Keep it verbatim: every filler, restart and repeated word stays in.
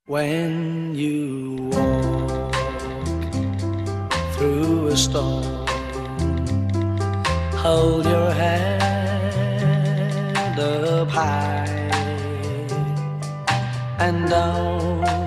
When you walk through a storm, hold your head up high and don't